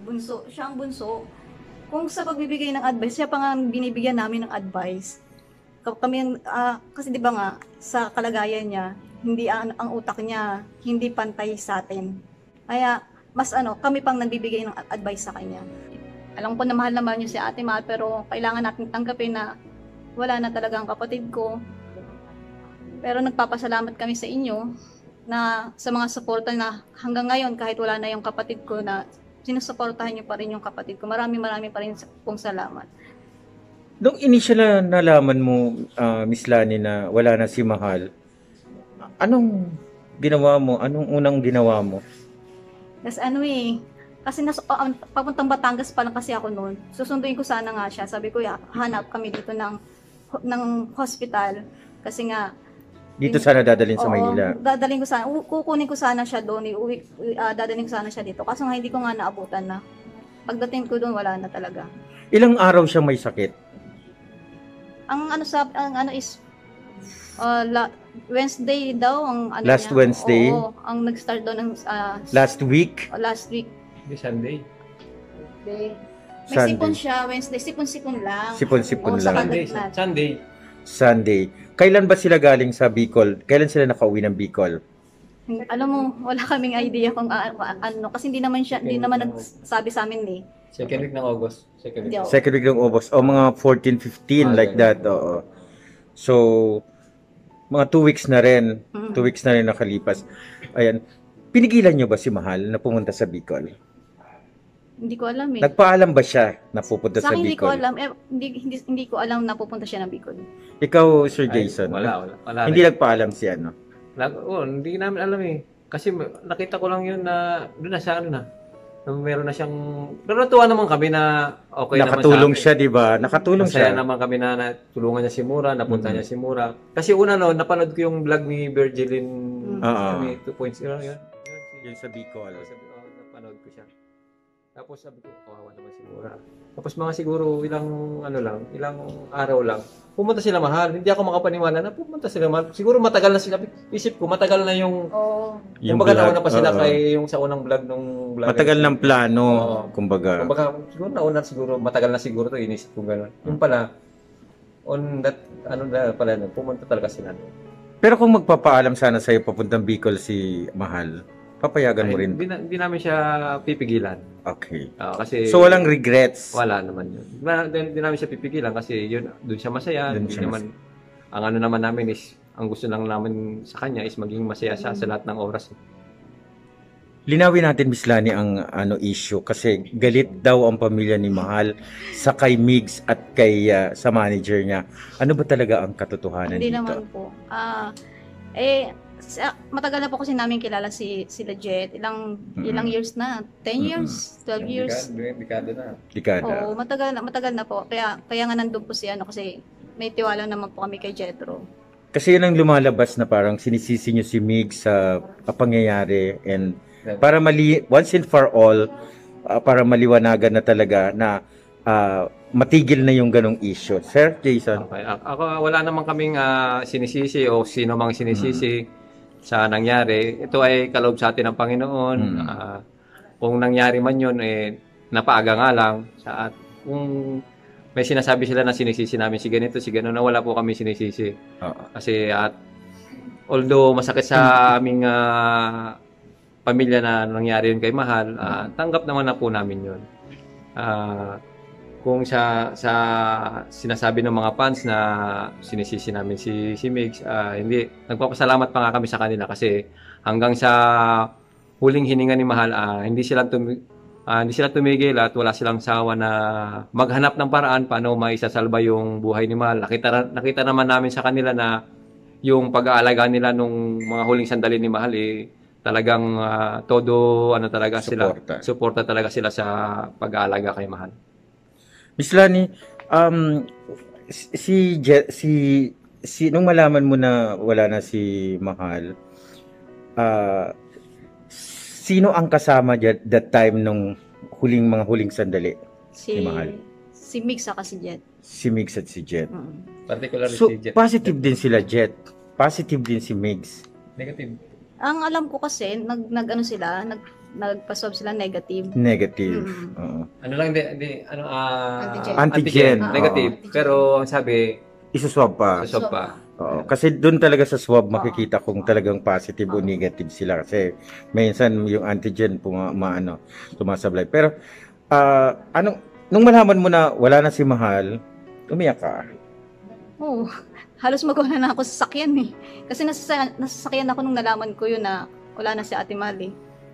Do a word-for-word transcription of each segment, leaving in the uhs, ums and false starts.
bunso, siya ang bunso. Kung sa pagbibigay ng advice, siya pa nga ang binibigyan namin ng advice. Ka- Kami ang, ah, kasi di ba nga, sa kalagayan niya, hindi ang, ang utak niya, hindi pantay sa atin. Kaya, mas ano, kami pang nagbibigay ng advice sa kanya. Alam ko na mahal naman niyo si Ate Mahal, pero kailangan natin tanggapin na wala na talaga ang kapatid ko. Pero nagpapasalamat kami sa inyo na sa mga suporta na hanggang ngayon kahit wala na yung kapatid ko na sinusuportahan niyo pa rin yung kapatid ko. Marami marami pa rin pong salamat. Nung initial na nalaman mo, ah, Miss Lani, na wala na si Mahal, anong ginawa mo? Anong unang ginawa mo? Kasi ano eh, kasi nas, uh, papuntang Batangas pa lang kasi ako noon. Susunduin ko sana nga siya. Sabi ko, ya, hanap kami dito ng ng hospital kasi nga Dito sana dadalhin sa oo, Maynila. dadalhin ko sana, u- kukunin ko sana siya doon, iuwi, uh, dadalhin ko sana siya dito. Kaso nga hindi ko nga naabutan na. Pagdating ko doon, wala na talaga. Ilang araw siya may sakit? Ang ano sa ang ano is uh, la, Wednesday daw ang ano Last niya. Wednesday? Oo, ang nag-start daw ng uh, Last week? last week. Di Sunday. Day. May Sunday. sipon siya, Wednesday, sipon-sipon lang. Sipon-sipon Oo, sa lang. Sunday. kagat- Sunday. Sunday. Kailan ba sila galing sa Bicol? Kailan sila nakauwi ng Bicol? Alam mo, wala kaming idea kung uh, ano kasi hindi naman siya, hindi naman nagsabi sa amin eh. Second week ng August. Second week. Hindi ako. Second week ng August. O mga fourteen, fifteen, Ah, like ganun. that. Oo. So, mga two weeks na rin. Mm. Two weeks na rin nakalipas. Ayan. Pinigilan nyo ba si Mahal na pumunta sa Bicol? Hindi ko alam eh. Nagpaalam ba siya na pupunta Sa sa akin hindi ko Bicol? alam, eh, hindi, hindi, hindi ko alam na pupunta siya ng Bicol. Ikaw, Sir Ay, Jason? wala, wala. wala Hindi rin. nagpaalam si ano? Nag, oh, hindi namin alam eh. Kasi nakita ko lang yun na doon na siya ano na. na meron na siyang pero natuwa naman kami na okay Nakatulong naman sa siya, di ba? Nakatulong Masaya siya. naman kami na natulungan niya si Mura, napunta Mhm. niya si Mura. Kasi una no, napanood ko yung vlog ni Virgilin Oo. kami two point oh yun. Yun, Yun sa Bicol. Sabi ko, oh, napanood ko siya. Tapos sabi ko, kawawa naman si Mura. Tapos mga siguro ilang ano lang, ilang araw lang, pumunta sila Mahal. Hindi ako makapaniwala na pumunta sila Mahal. Siguro matagal na sila. Isip ko, matagal na yung Oo. Yung kumbaga vlog, nauna pa sila oo. kay yung sa unang vlog nung vlog. Matagal ng plano, Oo. kumbaga. Kumbaga, siguro nauna siguro, matagal na siguro to inisip ko gano'n. Yung pala, on that, ano na pala, pumunta talaga sila. Pero kung magpapaalam sana sa'yo papuntang Bicol si Mahal, papayagan mo Ay, rin. Hindi, na, hindi namin siya pipigilan. Okay. Ah, kasi So walang regrets. wala naman yun. Ma- Hindi, hindi namin siya pipigilan kasi yun, doon siya masaya. Doon Hindi siya naman, ang ano naman namin is, ang gusto lang namin sa kanya is maging masaya siya sa lahat ng oras. Linawin natin, Miss Lani, ang ano issue kasi galit daw ang pamilya ni Mahal sa kay Migs at kay ah, sa manager niya. Ano ba talaga ang katotohanan Hindi dito? naman po. Ah, eh sa, matagal na po kasi namin kilala si sila Jet. Ilang Mm-mm. ilang years na? ten Mm-mm. years, twelve years. Dekada na. Dekada. Oo, matagal na matagal na po. Kaya kaya nga nandun po si ano kasi may tiwala naman po kami kay Jetro. Kasi yun ang lumalabas na parang sinisisi niyo si Migs sa ah, pangyayari and para mali once and for all ah, para maliwanagan na talaga na ah, matigil na yung ganong issue. Sir Jason? Okay. A- Ako, wala naman kaming ah, sinisisi o sino mang sinisisi sa nangyari. Ito ay kaloob sa atin ng Panginoon. Mm. Ah, kung nangyari man yun, eh, napaaga nga lang. Sa, at kung may sinasabi sila na sinisisi namin si ganito, si gano'n, na wala po kami sinisisi. Oo. Kasi at although masakit sa aming ah, pamilya na nangyari yun kay Mahal, ah, tanggap naman na po namin yun. Ah, kung sa sa sinasabi ng mga fans na sinisisi namin si si Migs, ah, hindi, nagpapasalamat pa nga kami sa kanila kasi hanggang sa huling hininga ni Mahal, ah, hindi sila tumi, ah, hindi sila tumigil at wala silang sawa na maghanap ng paraan paano maisasalba yung buhay ni Mahal. Nakita nakita naman namin sa kanila na yung pag-aalaga nila nung mga huling sandali ni Mahal eh talagang ah, todo ano talaga Suporta. sila, suporta talaga sila sa pag-aalaga kay Mahal. Miss Lani, um, si, Je- si, si, nung malaman mo na wala na si Mahal, ah, sino ang kasama dyan that time nung huling mga huling sandali? Si Ni Mahal. si Mix saka si Jet. Si Migs at si Jet. Mm. Particularly So, si Jet. positive din sila, Jet. Positive din si Migs. Negative. Ang alam ko kasi nag nag ano sila, nag nagpa-swab sila negative. Negative. Mm. Oo. Ano lang, di, di ano, ah, Antigen. Antigen. negative. Oo. Pero ang sabi, Isuswab pa. suswab pa. Oo. Kasi doon talaga sa swab Oo. makikita kung talagang positive o Oo. negative sila. Kasi minsan yung antigen puma, maano, sumasablay. Pero, ah, anong, nung malaman mo na wala na si Mahal, umiyak ka. Oo. Halos magwala na ako sa sakyan eh. Kasi nasa, nasasakyan ako nung nalaman ko yun na wala na si Ate Mali.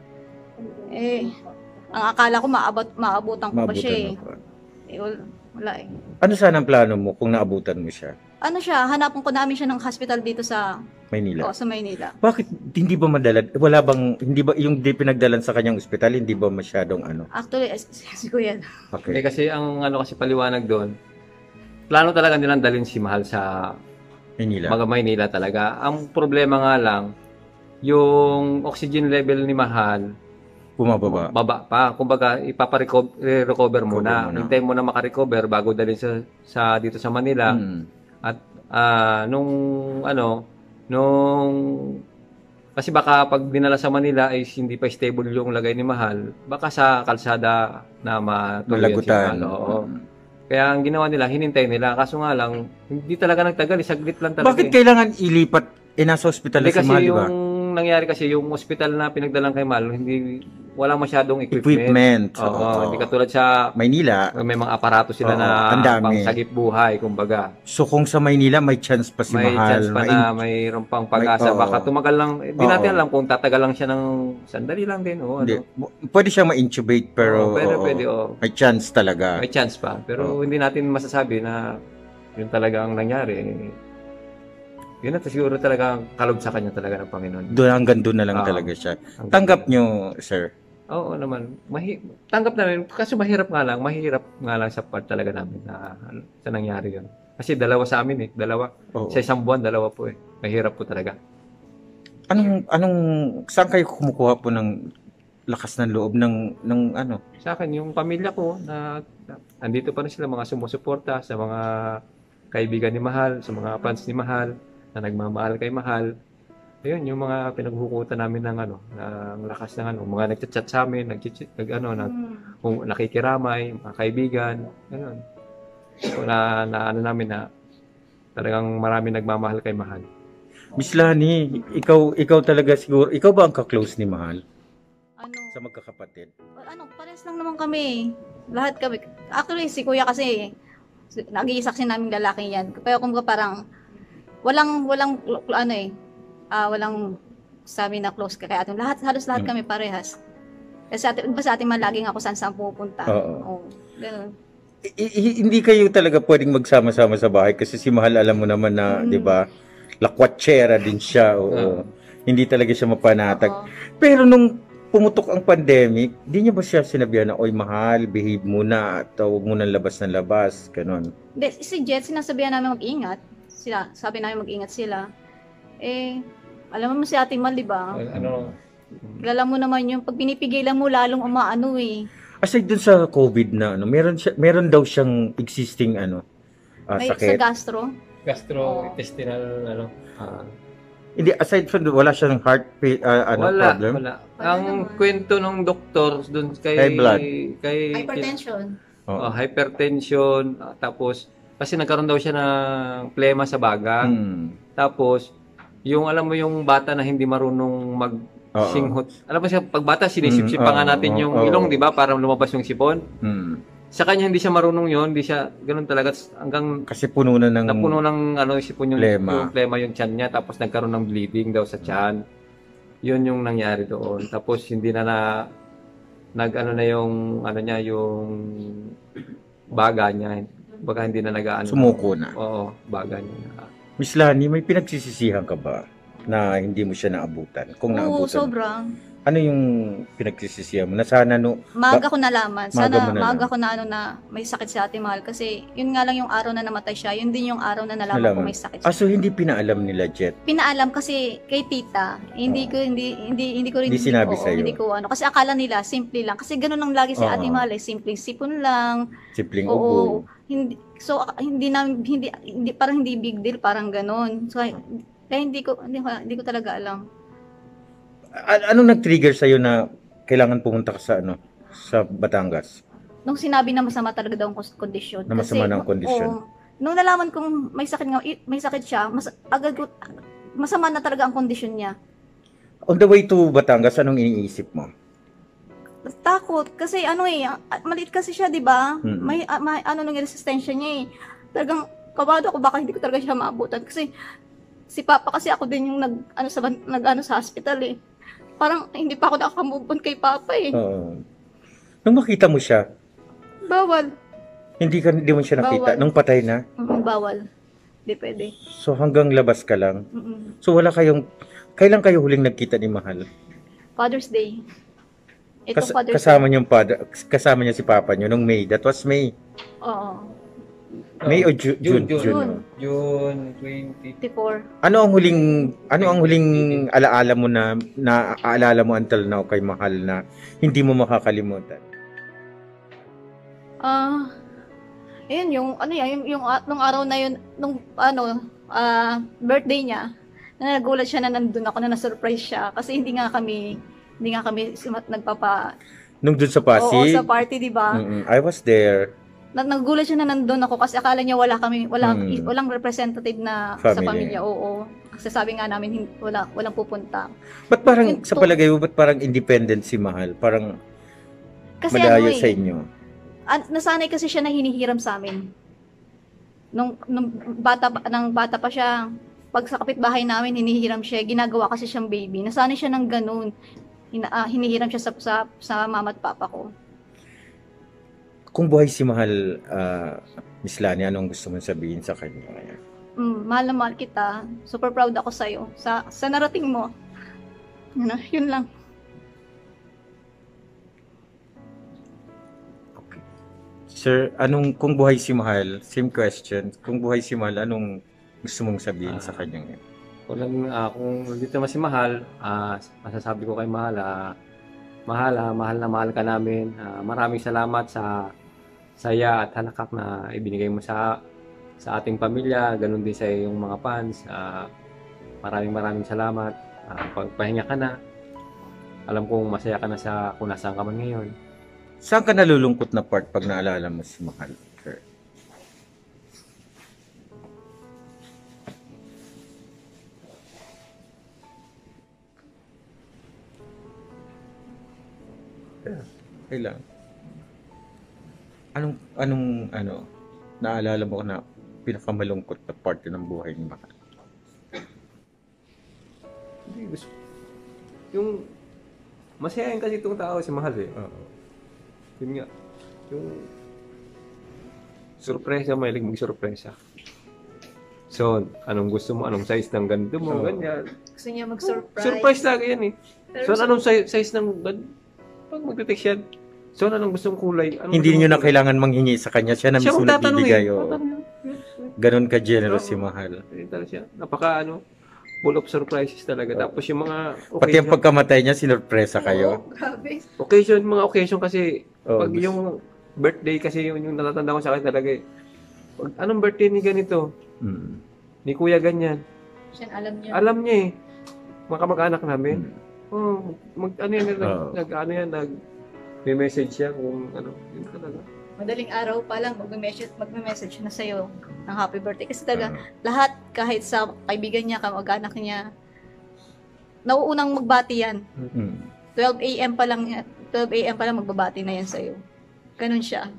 Eh, ang akala ko maabot, maabutan ko pa siya eh. Maabutan mo pa. Eh, wala, wala eh. Ano sana ang plano mo kung naabutan mo siya? Ano siya, hanapan ko namin siya ng hospital dito sa, Maynila. oh, sa Maynila. Bakit hindi ba madala? Wala bang hindi ba yung di pinagdalan sa kanyang ospital hindi ba masyadong ano? Actually, eh, si, si Kuya. Hindi Okay. kasi ang ano kasi paliwanag doon, plano talaga nilang dalhin si Mahal sa Maynila. mga Maynila talaga. Ang problema nga lang, yung oxygen level ni Mahal, Bumababa. baba pa. Kumbaga, ipaparecover Recover muna. muna. Hintayin mo na makarecover bago dalhin sa, sa dito sa Manila. Hmm. At ah, nung ano, nung kasi baka pag dinala sa Manila ay hindi pa stable yung lagay ni Mahal, baka sa kalsada na matuluyan si Malagutan. Mahal. Oo. Hmm. Kaya ang ginawa nila, hinintay nila. Kaso nga lang, hindi talaga nagtagal. eh. Saglit lang talaga. Bakit eh. kailangan ilipat eh nasa ospital Hindi na si kasi Mahal, di ba? yung nangyari kasi yung ospital na pinagdalang kay Mahal, hindi wala masyadong equipment. Equipment. Oo, Oo. hindi katulad sa Maynila. may mga aparato sila Oo, na ang dami. pangsagip buhay, kumbaga. So kung sa Maynila may chance pa si May Mahal. chance pa May- na mayroon pang pag-asa. May- oo. Baka tumagal lang, hindi Oo. natin alam kung tatagal lang siya ng sandali lang din. O, Hindi. ano. Pwede siyang ma-intubate pero Oo, pwede, oo, pwede, oo. may chance talaga. May chance pa. Pero hindi natin masasabi na yun talaga ang nangyari. Yun na siguro talaga ang kalob sa kanya talaga ng Panginoon. Doon hanggang doon na lang Oo. talaga siya. Ang- Tanggap nyo, sir. Oo naman. Mahi tanggap namin. Kaso mahirap nga lang. Mahirap nga lang sa part talaga namin na ano, sa nangyari yun. Kasi dalawa sa amin eh. Dalawa. Oo. Sa isang buwan, dalawa po eh. Mahirap po talaga. Anong anong saan kayo kumukuha po ng lakas ng loob ng ng ano? Sa akin, yung pamilya ko na, na andito pa rin sila mga sumusuporta sa mga kaibigan ni Mahal, sa mga fans ni Mahal, na nagmamahal kay Mahal. Ayun, yung mga pinaghuhukutan namin ng ano, ng lakas ng ano, mga nagchat-chat sa amin, nag, nag ano, nag, Hmm. kung nakikiramay, mga kaibigan, gano'n. So, na, na ano namin na talagang marami nagmamahal kay Mahal. Miss Lani, ikaw ikaw talaga siguro, ikaw ba ang ka-close ni Mahal Ano, sa magkakapatid? ano, pares lang naman kami. Lahat kami. Actually, si Kuya kasi, si- nag-iisak siya naming lalaki yan. Kaya kung parang, walang, walang, ano eh, ah, walang sabi na close ka kay atin. Lahat, halos lahat Hmm. kami parehas. Kasi ate, ba sa atin man laging ako saan saan pupunta. Oo. Oo. Ganun. I- i- hindi kayo talaga pwedeng magsama-sama sa bahay kasi si Mahal alam mo naman na, Mm. 'di ba? Lakwatsyera din siya. Oo. Oo. Hindi talaga siya mapanatag. Oo. Pero nung pumutok ang pandemic, di niyo ba siya sinabihan na, oy Mahal, behave muna at huwag mo nang labas ng labas, ganon. Hindi, si Jet, sinasabihan namin mag-ingat. Sila, sabi namin mag-ingat sila. Eh, alam mo si Ate Mal, di ba? Ano, Alam mo naman yung pag pinipigilan mo, lalong umaano eh. Aside dun sa COVID na ano, meron siya, meron daw siyang existing ano, ah, May sa sakit. gastro. gastrointestinal, ano, ah, Hindi, aside from wala siyang heart pa- ah, ano wala, problem. wala. Wala Ang naman. kwento ng doktor dun kay High blood. kay Oo. oh, hypertension, ah, tapos kasi nagkaroon daw siya ng plema sa baga. Hmm. Tapos yung alam mo yung bata na hindi marunong mag Oo. singhot. Alam mo siya pag bata sinisipsip Mm, pa nga oo, natin yung oo. ilong, 'di ba? Para lumabas yung sipon. Hmm. Sa kanya hindi siya marunong yon, hindi siya ganoon talaga hanggang Kasi puno na ng napuno ng ano yung sipon yung Plema. yung plema yung tiyan niya, tapos nagkaroon ng bleeding daw sa tiyan. Yun yung nangyari doon. Tapos hindi na na nag ano na yung ano niya yung baga niya. Baka hindi na nag-ano. sumuko na. Oo, baga niya. Miss Lani, may pinagsisisihan ka ba na hindi mo siya naabutan? Kung Oo, naabutan, sobrang. ano yung pinagsisisihan mo? Na sana no, Maaga ko nalaman. Maaga Sana mo nalaman. maaga ko na ano na may sakit si Ate Mahal. Kasi yun nga lang yung araw na namatay siya. Yun din yung araw na nalaman ko Nalaman. may sakit ah, siya. so hindi pinaalam nila Jet. Pinaalam kasi kay tita, hindi ko hindi hindi hindi ko rin Hindi sinabi oo, sa'yo. hindi ko ano kasi akala nila simple lang kasi ganoon lang lagi si Oo. Ate Mahal, eh, simple sipon lang. Simpleng Oo. ubo. Hindi so ah, hindi na hindi, hindi parang hindi big deal, parang ganoon. So kaya hindi ko hindi ko, hindi ko talaga alam. A- anong nag-trigger sa'yo na kailangan pumunta ka sa ano, sa Batangas? Nung sinabi na masama talaga daw ang kos- kondisyon. Na masama na ang kondisyon. oo, nung nalaman kong may sakit nga, i- may sakit siya, mas, agad ko, masama na talaga ang kondisyon niya. On the way to Batangas, anong iniisip mo? Takot kasi ano eh, ah, maliit kasi siya, 'di ba? Mm. May, ah, may ano nung resistensya niya eh. Talagang kabado ako baka hindi ko talaga siya maabutan kasi si Papa kasi ako din yung nag ano sa ban- nag ano sa hospital eh. Parang hindi pa ako nakaka-move on kay Papa eh. Oo. Nung makita mo siya, Bawal. hindi ka hindi mo siya nakita. Bawal. Nung patay na, Mm, bawal. Hindi pwede. so hanggang labas ka lang. Mm-mm. So wala kayong, kailan kayo huling nagkita ni Mahal? Father's Day. Itong Kas- Father's kasama Day. niyo pa, kasama niya si Papa niyo nung May. That was May. Oo. May o Ju- June? June, June. June. June twenty. fifty-four. Ano ang huling ano ang huling alaala mo na naaalala mo until now kay Mahal na hindi mo makakalimutan? Ah, ayun yung ano yan, yung, yung ah, nung araw na yun, nung ano, ah, birthday niya, na nagulat siya na nandun ako, na na-surprise siya kasi hindi nga kami hindi nga kami sumat- nagpapa Nung dun sa oo, Pasig? sa party, di ba? Mm-mm. I was there. Na, nagulat siya na nandun ako kasi akala niya wala kami, wala Mm. walang representative na sa Family. pamilya, oo. Kasi sabi nga namin hin- wala walang pupunta. Ba't parang Yung sa to- palagay mo, ba't parang independent si Mahal? Parang Kasi malayo ano eh, sa inyo. an- nasanay kasi siya na hinihiram sa amin. Nung, nung bata pa, nang bata pa siya, pag sa kapitbahay namin, hinihiram siya. Ginagawa kasi siyang baby. Nasanay siya ng ganun. Hina, ah, hinihiram siya sa, sa, sa mama at papa ko. Kung buhay si Mahal, ah, Miss Lani, anong gusto mong sabihin sa kanya? Mm, mahal na mahal kita. Super proud ako sa'yo. Sa, sa narating mo. Yun, na- yun lang. Okay. Sir, anong kung buhay si Mahal, same question. Kung buhay si Mahal, anong gusto mong sabihin Ah. sa kanya ngayon? Walang, ah, kung dito naman si Mahal, ah, masasabi ko kay Mahal, ah, Mahal, ah, mahal na mahal ka namin. Ah, maraming salamat sa saya at halakak na ibinigay mo sa sa ating pamilya. Ganun din sa iyong mga fans. Ah, maraming maraming salamat. Ah, pagpahinga ka na. Alam kong masaya ka na sa kung nasaan ka man ngayon. Saan ka nalulungkot na part pag naalala mo si Mahal, sir? Yeah, okay lang. Anong, anong, ano, naalala mo na pinakamalungkot na part ng buhay ni Mahal? Hindi, gusto. Yung masayahin kasi itong tao si Mahal eh. Oo. Yun nga. Yung surpresa, mahilig mag-surpresa. So, anong gusto mo? Anong size ng ganito mo? Oo. Ganyan. Gusto niya mag-surprise. Surprise lagi yan eh. Pero So, sa- anong size, size ng gan- pag magte-text yan? So, anong gusto mong kulay? Anong Hindi gusto niyo mong na kulay? kailangan manghingi sa kanya. Siya na Siya mismo kung tatanong nagbibigay. eh. oo. Tatanong. Ganon ka-generous si Oo. Mahal. Eh, talaga siya. Napaka ano, full of surprises talaga. Oo. Tapos yung mga Pati ang occasion, pagkamatay niya, sinurpresa kayo. Oo, grabe. occasion, mga occasion kasi, Oo, pag gusto- yung birthday kasi yung, yung natatanda ko sa akin talaga eh. Pag, anong birthday ni ganito? Mm. Ni kuya ganyan. Siya alam niya. Alam niya eh. Mga kamag-anak namin. Mm. Oh, mag, ano yan, nag, Oo. nag, ano yan, nag, may message siya kung ano, yun talaga. Madaling araw pa lang magme-message magme-message na sa'yo ng happy birthday kasi talaga Ah. lahat kahit sa kaibigan niya, kamag-anak niya, nauunang magbati yan. Mm. twelve a m pa lang yan. twelve a m pa lang magbabati na yan sa'yo. Ganun siya.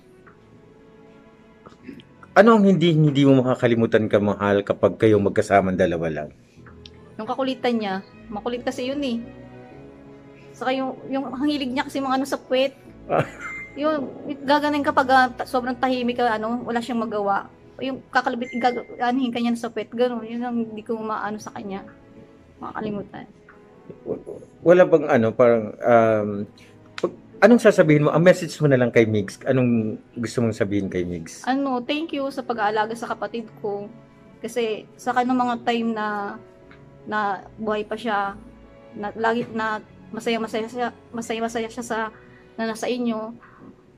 Ano ang hindi hindi mo makakalimutan ka, Mahal, kapag kayo magkasamang dalawa lang? Yung kakulitan niya, makulit kasi yun eh. Saka yung, yung hangilig niya kasi mga ano sa puwet. Ah. Yun, gaganin kapag ah, ta- sobrang tahimik ka, ano, wala siyang magawa. Yung kakalabit, gaganin ka niya sa puwet. Ganun, yun ang hindi ko maano sa kanya. Makakalimutan. Wala bang ano, parang, um, pag- anong sasabihin mo? Ang message mo na lang kay Migs. Anong gusto mong sabihin kay Migs? Ano, thank you sa pag-aalaga sa kapatid ko. Kasi sa kanong mga time na na buhay pa siya, na lagi na masaya-masaya siya, masaya-masaya siya sa na nasa inyo.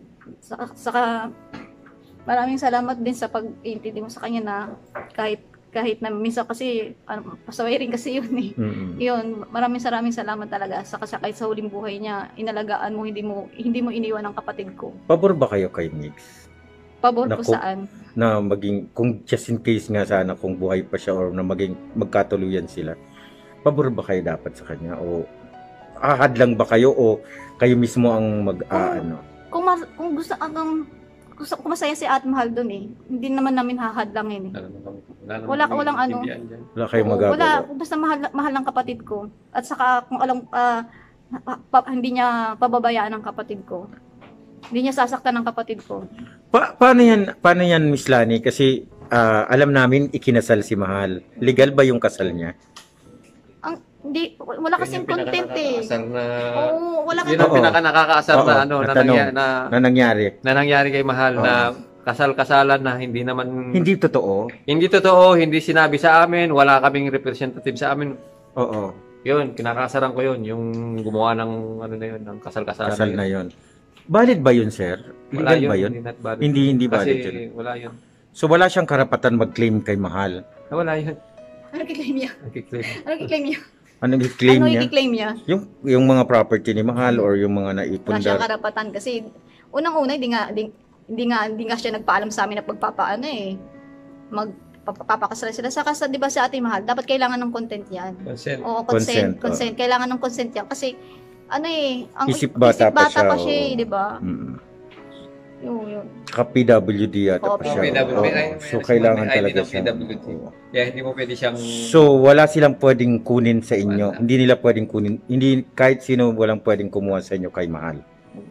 Saka, saka maraming salamat din sa pag-iintindi mo sa kanya na kahit kahit na minsan kasi, ano, pasaway rin kasi yun eh. Mm-mm. Yun, maraming maraming salamat talaga sa kasi kahit sa huling buhay niya, inalagaan mo, hindi mo hindi mo iniwan ang kapatid ko. Pabor ba kayo kay Mix? Pabor ko Naku. saan? Na maging, kung just in case nga sana kung buhay pa siya or na maging magkatuluyan sila, pabor ba kayo dapat sa kanya? O ahad lang ba kayo o kayo mismo ang mag, ah, ano? Kung mas, kung gusto ang gusto kung masaya si Ate Mahal doon eh, hindi naman namin hahadlangin eh. Wala- walang ano. Wala kayong Oo, magagawa? wala, basta mahal, mahal ng kapatid ko. At saka kung alam, ah, pa- pa- hindi niya pababayaan ang kapatid ko. Hindi niya sasaktan ng kapatid ko. Pa- paano yan, paano yan, Miss Lani? Kasi ah, alam namin ikinasal si Mahal. Legal ba yung kasal niya? Ang hindi wala kasing content eh. Na, Oo, wala yun kasing ang Oo. pinaka nakakaasar Oo, na ano na, na tanong. nangya- na, Na nangyari? na nangyari kay Mahal Oo. na kasal-kasalan na hindi naman Hindi totoo? hindi totoo, hindi sinabi sa amin, wala kaming representative sa amin. Oo. Yun, kinakasaran ko yun, yung gumawa ng ano na yun, ng kasal-kasalan. Kasal na yon. Valid ba yun, sir? Wala Legal ba yun? Hindi, not valid. Hindi, hindi Kasi valid yun. wala yun. So wala siyang karapatan mag-claim kay Mahal. Ah, Wala yun. ano i-claim niya? Nagkiklaim. Ano i-claim niya? Anong i-claim Ano niya? i-claim niya? Yung, yung mga property ni Mahal or yung mga Wala naipundar? siyang karapatan kasi unang-una hindi nga hindi, hindi nga hindi nga siya nagpaalam sa amin na pagpapaano eh. Magpapakasal sila sa kasi 'di ba si Ate Mahal, dapat kailangan ng content 'yan. Consent. Oo, Consent, consent, consent, kailangan ng consent 'yan kasi ano eh, ang Isip bata pa siya, pa siya, eh, oo. 'di ba? Mm. Yun, yun. Ka P W D yata Oo, pa siya. P W D. Oo. May- may- So may- kailangan may I D talaga ng siya. P W D. Kaya hindi mo pwede siyang So wala silang pwedeng kunin sa inyo. Wala. Hindi nila pwedeng kunin. Hindi kahit sino walang pwedeng kumuha sa inyo kay Mahal.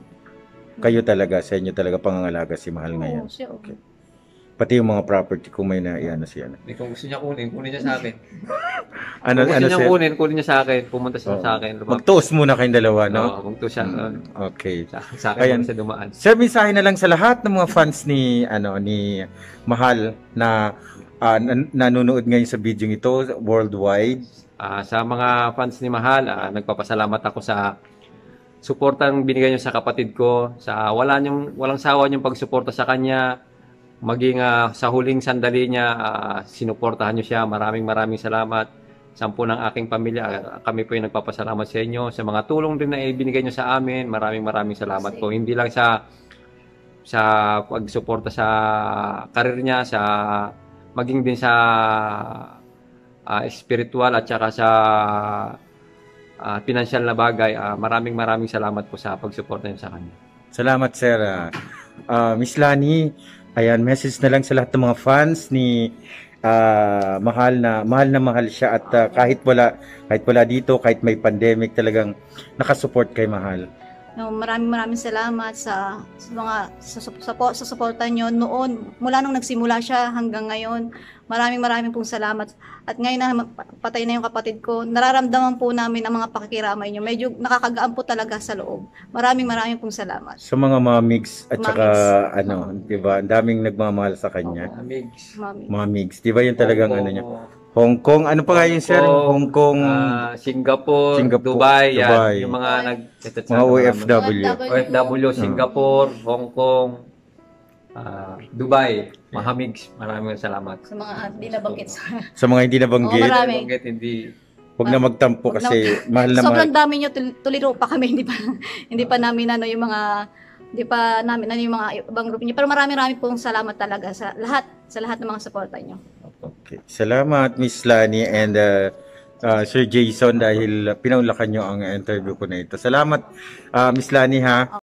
Kayo talaga, sa inyo talaga pangangalaga si Mahal ngayon. Oo, siya. Okay. Pati yung mga property kung may na iyan siya. Hindi, kung gusto niya kunin, kunin niya sa akin. Ano kung gusto ano niya sir? kunin, kunin niya sa akin. Pumunta siya Oo. sa akin. Lumapit. Magtuos muna kayong dalawa, no? Oo, kung to siya. Mm, okay. Sa, sa akin Ayan. muna siya dumaan. Sir, mensahe na lang sa lahat ng mga fans ni ano ni Mahal na ah, nan- nanonood ngayon sa video ito worldwide. Ah, sa mga fans ni Mahal, ah, nagpapasalamat ako sa suportang binigay niyo sa kapatid ko, sa wala niyong walang sawa niyong pagsuporta sa kanya, maging ah, sa huling sandali niya ah, sinuportahan niyo siya. Maraming maraming salamat. Sampu ng aking pamilya, ah, kami po yung nagpapasalamat sa inyo sa mga tulong din na ibinigay niyo sa amin. Maraming maraming salamat po. Hindi lang sa sa pagsuporta sa karir niya, sa maging din sa ah, spiritual at saka sa ah, financial na bagay. Ah, maraming maraming salamat po sa pagsuporta niyo sa kanya. Salamat sir. Ah, ah, Miss Lani, ayan, message na lang sa lahat ng mga fans ni ah, Mahal na mahal na mahal siya at ah, kahit wala kahit wala dito, kahit may pandemic, talagang nakasupport kay Mahal. No, maraming maraming salamat sa, sa mga sa, sa, sa, sa suporta nyo noon mula nung nagsimula siya hanggang ngayon. Maraming maraming pong salamat. At ngayon na patay na yung kapatid ko, nararamdaman po namin ang mga pakikiramay nyo. Medyo nakakagaan po talaga sa loob. Maraming maraming pong salamat. Sa mga mamigs at saka Mamigs. ano, 'di ba? Ang daming nagmamahal sa kanya. Amigs. Mami. Mamigs, 'di ba? Yun talagang ano niya. Hong Kong, ano pa nga yun sir? Hong Kong, ah, Singapore, Singapore, Dubai, yan. Dubai. Yung mga nag mga O F W. O F W, Singapore, Hong Kong, ah, Dubai, Mahamigs. Maraming salamat. Sa mga hindi nabanggit sa... Sa mga hindi nabanggit, Oo, marami. Banggit, hindi huwag na magtampo Huwag na- kasi mahal na mahal. Sobrang dami nyo, tul- tuliro pa kami, hindi pa, hindi pa namin ano yung mga, hindi pa namin ano yung mga ibang group nyo. Pero marami marami pong salamat talaga sa lahat, sa lahat ng mga suporta nyo. Okay. Salamat Miss Lani and uh, uh, Sir Jason dahil pinaulakan nyo ang interview ko na ito. Salamat uh, Miss Lani ha.